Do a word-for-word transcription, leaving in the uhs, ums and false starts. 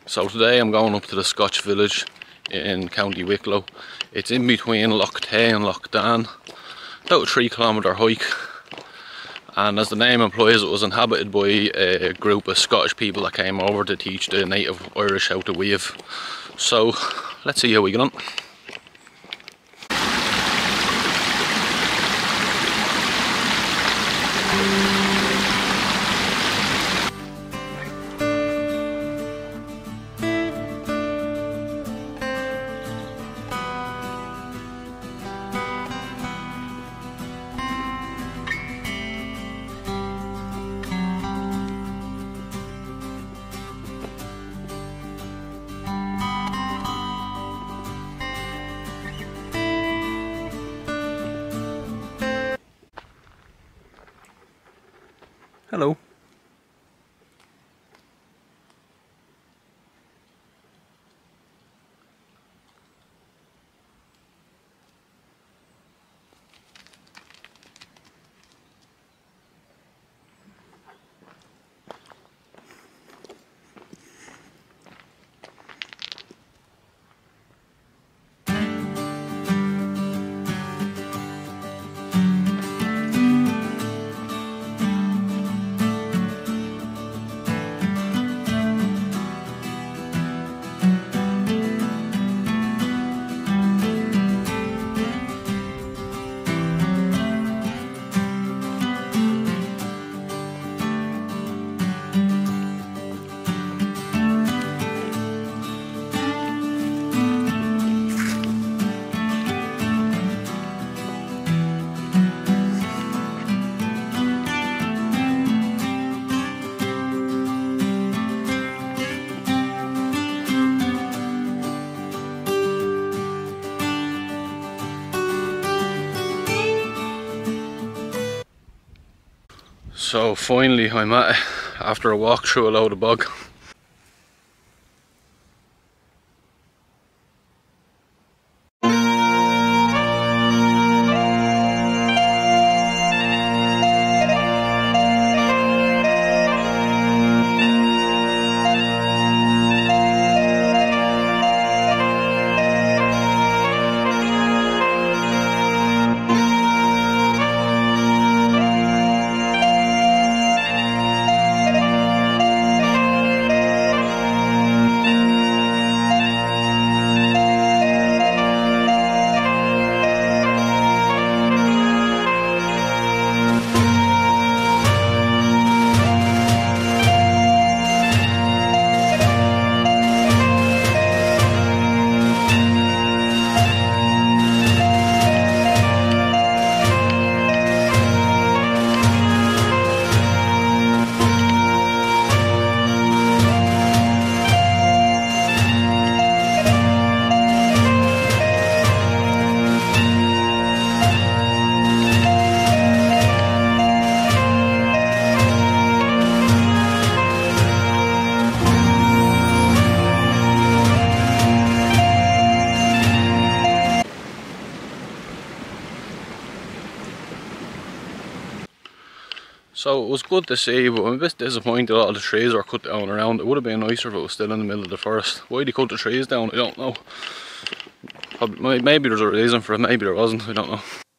So today I'm going up to the Scotch village in County Wicklow. It's in between Loch Tay and Loch Dan, about a three kilometre hike, and as the name implies, it was inhabited by a group of Scottish people that came over to teach the native Irish how to weave. So let's see how we get on. Hello. So finally I'm at it after a walk through a load of bog. So it was good to see, but I'm a bit disappointed a lot of the trees were cut down around. It would have been nicer if it was still in the middle of the forest. Why they cut the trees down, I don't know. Probably, maybe there's a reason for it, maybe there wasn't, I don't know.